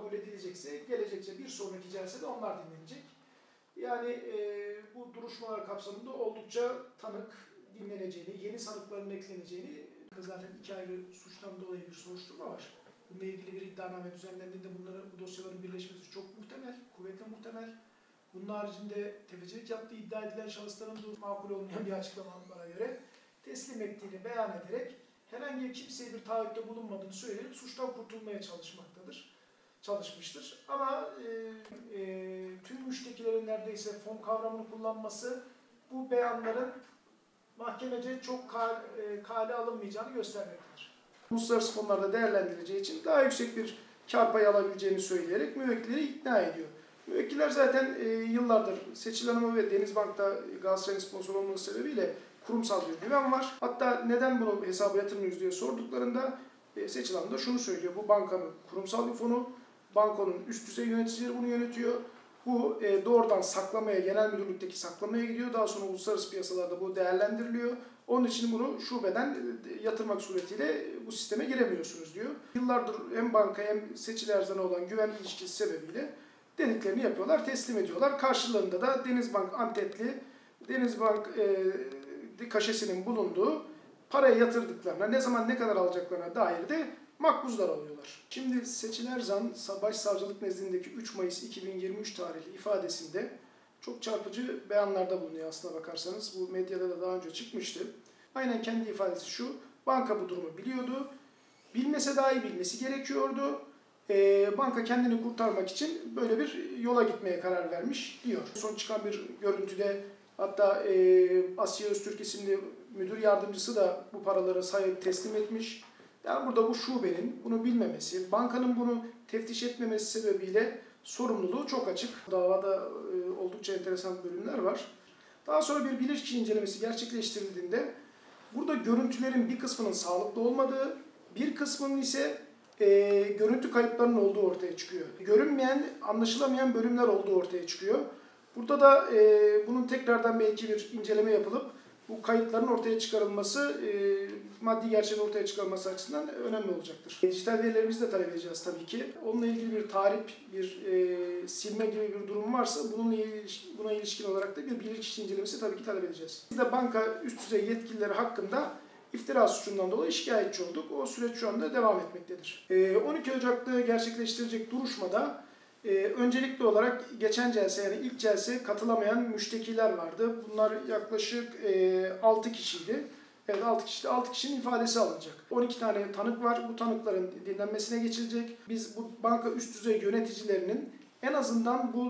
kabul edilecekse gelecekçe bir sonraki celsede onlar dinlenecek. Yani bu duruşmalar kapsamında oldukça tanık dinleneceğini, yeni sanıkların ekleneceğini, zaten 2 ayrı suçtan dolayı bir soruşturma var. Bununla ilgili bir iddianame düzenlendiğinde bu dosyaların birleşmesi çok muhtemel, kuvvetle muhtemel. Bunun haricinde tefecilik yaptığı iddia edilen şahısların da makul olmayan bir açıklamalara göre teslim ettiğini beyan ederek herhangi kimseye bir taahhütte bulunmadığını söyleyip suçtan kurtulmaya çalışmıştır. Ama tüm müştekilerin neredeyse fon kavramını kullanması bu beyanların mahkemece çok kale alınmayacağını göstermektedir. Uluslararası fonlarda değerlendirileceği için daha yüksek bir kar payı alabileceğini söyleyerek müvekkilleri ikna ediyor. Müvekkiller zaten yıllardır Seçil Hanım'a ve Denizbank'ta Galatasaray'ın sponsor olması sebebiyle kurumsal bir güven var. Hatta neden bunu hesaba yatırmıyoruz diye sorduklarında Seçil Hanım da şunu söylüyor. Bu bankanın kurumsal bir fonu, bankonun üst düzey yöneticileri bunu yönetiyor. Bu doğrudan saklamaya, genel müdürlükteki saklamaya gidiyor. Daha sonra uluslararası piyasalarda bu değerlendiriliyor. Onun için bunu şubeden yatırmak suretiyle bu sisteme giremiyorsunuz diyor. Yıllardır hem banka hem Seçil Erzan'a olan güven ilişkisi sebebiyle dediklerini yapıyorlar, teslim ediyorlar. Karşılığında da Denizbank Antepli, Denizbank kaşesinin bulunduğu paraya yatırdıklarına, ne zaman ne kadar alacaklarına dair de makbuzlar alıyorlar. Şimdi Seçil Erzan, Başsavcılık nezdindeki 3 Mayıs 2023 tarihli ifadesinde çok çarpıcı beyanlarda bulunuyor aslına bakarsanız. Bu medyada da daha önce çıkmıştı. Aynen kendi ifadesi şu: banka bu durumu biliyordu. Bilmese dahi bilmesi gerekiyordu. Banka kendini kurtarmak için böyle bir yola gitmeye karar vermiş diyor. Son çıkan bir görüntüde hatta Asiye Öztürk isimli müdür yardımcısı da bu paraları sayıp teslim etmiş. Yani burada bu şubenin bunu bilmemesi, bankanın bunu teftiş etmemesi sebebiyle sorumluluğu çok açık. Davada oldukça enteresan bölümler var. Daha sonra bir bilirkişi incelemesi gerçekleştirildiğinde burada görüntülerin bir kısmının sağlıklı olmadığı, bir kısmının ise görüntü kayıplarının olduğu ortaya çıkıyor. Görünmeyen, anlaşılamayan bölümler olduğu ortaya çıkıyor. Burada da bunun tekrardan belki bir inceleme yapılıp bu kayıtların ortaya çıkarılması, maddi gerçeğin ortaya çıkarılması açısından önemli olacaktır. Dijital verilerimizi de talep edeceğiz tabii ki. Onunla ilgili bir tahrip, bir silme gibi bir durum varsa buna ilişkin olarak da bir bilirkişi incelemesi tabii ki talep edeceğiz. Biz de banka üst düzey yetkilileri hakkında iftira suçundan dolayı şikayetçi olduk. O süreç şu anda devam etmektedir. 12 Ocak'ta gerçekleştirecek duruşmada öncelikli olarak geçen celse, yani ilk celse katılamayan müştekiler vardı. Bunlar yaklaşık 6 kişiydi. Evet, 6 kişi. 6 kişinin ifadesi alınacak. 12 tane tanık var. Bu tanıkların dinlenmesine geçilecek. Biz bu banka üst düzey yöneticilerinin en azından bu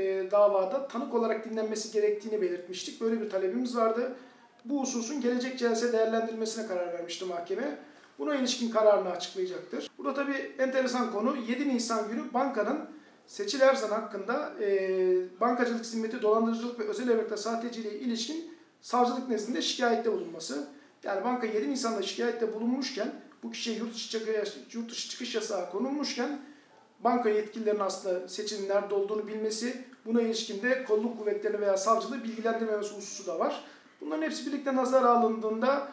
davada tanık olarak dinlenmesi gerektiğini belirtmiştik. Böyle bir talebimiz vardı. Bu hususun gelecek celse değerlendirilmesine karar vermişti mahkeme. Buna ilişkin kararını açıklayacaktır. Burada tabii enteresan konu, 7 Nisan günü bankanın Seçil Erzan hakkında bankacılık hizmeti, dolandırıcılık ve özel evrakta sahteciliğe ilişkin savcılık nezdinde şikayette bulunması. Yani banka 7 Nisan'da şikayette bulunmuşken, bu kişiye yurt dışı çıkış yasağı konulmuşken banka yetkililerinin aslında Seçil'in nerede olduğunu bilmesi, buna ilişkin de kolluk kuvvetlerini veya savcılığı bilgilendirmemesi hususu da var. Bunların hepsi birlikte nazara alındığında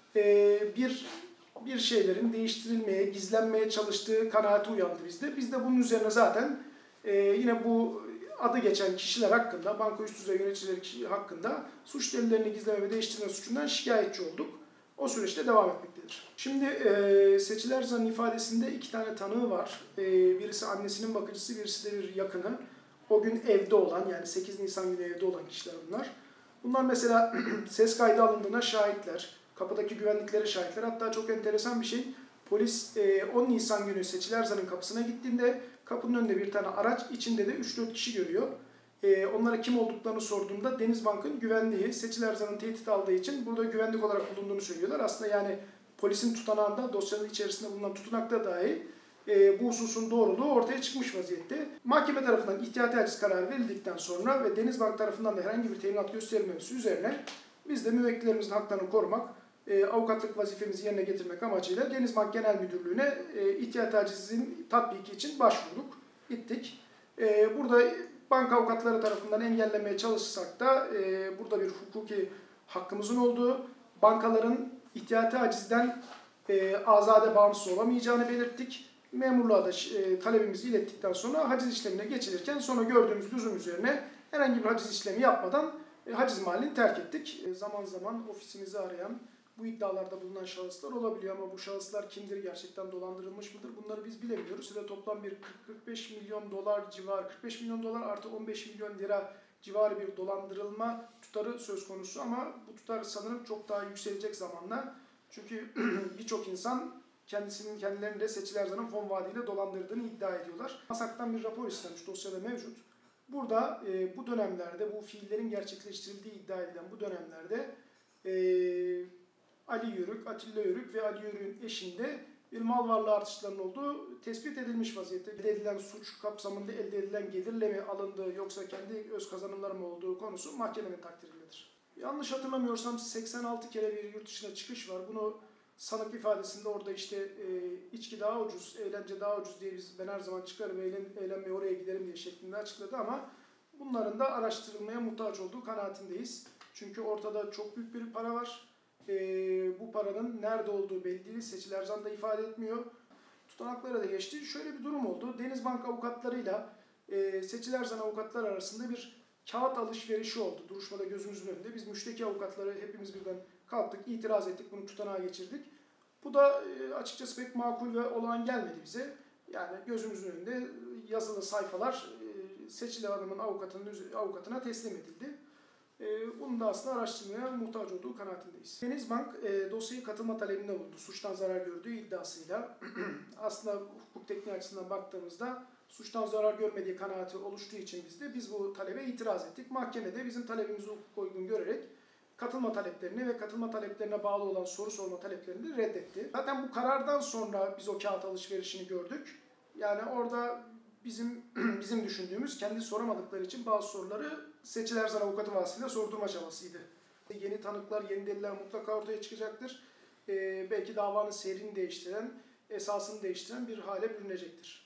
bir şeylerin değiştirilmeye, gizlenmeye çalıştığı kanaati uyandı bizde. Biz de bunun üzerine zaten yine bu adı geçen kişiler hakkında, banka üst düzey yöneticileri hakkında suç delillerini gizleme ve değiştirme suçundan şikayetçi olduk. O süreçte devam etmektedir. Şimdi Seçil Erzan'ın ifadesinde 2 tane tanığı var. Birisi annesinin bakıcısı, birisi de bir yakını. O gün evde olan, yani 8 Nisan günü evde olan kişiler bunlar. Bunlar mesela ses kaydı alındığına şahitler, kapıdaki güvenliklere şahitler. Hatta çok enteresan bir şey, polis 10 Nisan günü Seçil Erzan'ın kapısına gittiğinde kapının önünde bir tane araç, içinde de 3-4 kişi görüyor. Onlara kim olduklarını sorduğunda Denizbank'ın güvenliği, Seçil Erzan'ın tehdit aldığı için burada güvenlik olarak bulunduğunu söylüyorlar. Aslında yani polisin tutanağında, dosyanın içerisinde bulunan tutanakta dahi bu hususun doğruluğu ortaya çıkmış vaziyette. Mahkeme tarafından ihtiyati haciz kararı verildikten sonra ve Denizbank tarafından da herhangi bir teminat gösterilmemesi üzerine biz de müvekkillerimizin haklarını korumak, avukatlık vazifemizi yerine getirmek amacıyla Denizbank Genel Müdürlüğü'ne ihtiyati hacizin tatbiki için başvurduk, gittik. Burada banka avukatları tarafından engellemeye çalışsak da burada bir hukuki hakkımızın olduğu, bankaların ihtiyati hacizden azade bağımsız olamayacağını belirttik. memurluğa da talebimizi ilettikten sonra haciz işlemine geçilirken sonra gördüğümüz lüzum üzerine herhangi bir haciz işlemi yapmadan haciz mahallini terk ettik. Zaman zaman ofisimizi arayan, bu iddialarda bulunan şahıslar olabiliyor ama bu şahıslar kimdir, gerçekten dolandırılmış mıdır bunları biz bilemiyoruz. Size toplam bir 40-45 milyon dolar civarı, 45 milyon dolar artı 15 milyon lira civarı bir dolandırılma tutarı söz konusu ama bu tutar sanırım çok daha yükselecek zamanla. Çünkü birçok insan kendilerini de Seçil Erzan'ın fon vaadiyle dolandırdığını iddia ediyorlar. MASAK'tan bir rapor istenmiş, dosyada mevcut. Burada bu dönemlerde, bu fiillerin gerçekleştirildiği iddia edilen bu dönemlerde Ali Yörük, Atilla Yörük ve Ali Yörük'ün eşinde bir mal varlığı artışlarının olduğu tespit edilmiş vaziyette. Elde edilen suç kapsamında elde edilen gelirle mi alındığı yoksa kendi öz kazanımları mı olduğu konusu mahkemenin takdirindedir. Yanlış hatırlamıyorsam 86 kere bir yurt dışına çıkış var. Bunu sanık ifadesinde orada işte içki daha ucuz, eğlence daha ucuz diye ben her zaman çıkarım, eğlenmeye oraya giderim diye şeklinde açıkladı ama bunların da araştırılmaya muhtaç olduğu kanaatindeyiz. Çünkü ortada çok büyük bir para var. Bu paranın nerede olduğu belli değil. Seçil Erzan da ifade etmiyor. Tutanaklara da geçti. Şöyle bir durum oldu. Denizbank avukatlarıyla Seçil Erzan avukatlar arasında bir kağıt alışverişi oldu. Duruşmada gözümüzün önünde. Biz müşteki avukatları hepimiz birden kalktık, itiraz ettik, bunu tutanağa geçirdik. Bu da açıkçası pek makul ve olağan gelmedi bize. Yani gözümüzün önünde yazılı sayfalar Seçil Hanım'ın avukatına teslim edildi. Bunun da aslında araştırmaya muhtaç olduğu kanaatindeyiz. Denizbank dosyayı katılma talebinde bulundu. Suçtan zarar gördüğü iddiasıyla. Aslında hukuk tekniği açısından baktığımızda suçtan zarar görmediği kanaati oluştuğu için biz bu talebe itiraz ettik. Mahkemede bizim talebimizi hukuk uygun görerek katılma taleplerini ve katılma taleplerine bağlı olan soru sorma taleplerini de reddetti. Zaten bu karardan sonra biz o kağıt alışverişini gördük. Yani orada bizim düşündüğümüz kendi soramadıkları için bazı soruları Seçil Erzan avukatı vasıtasıyla sordurma çabasıydı. Yeni tanıklar, yeni deliller mutlaka ortaya çıkacaktır. Belki davanın seyrini değiştiren, esasını değiştiren bir hale bürünecektir.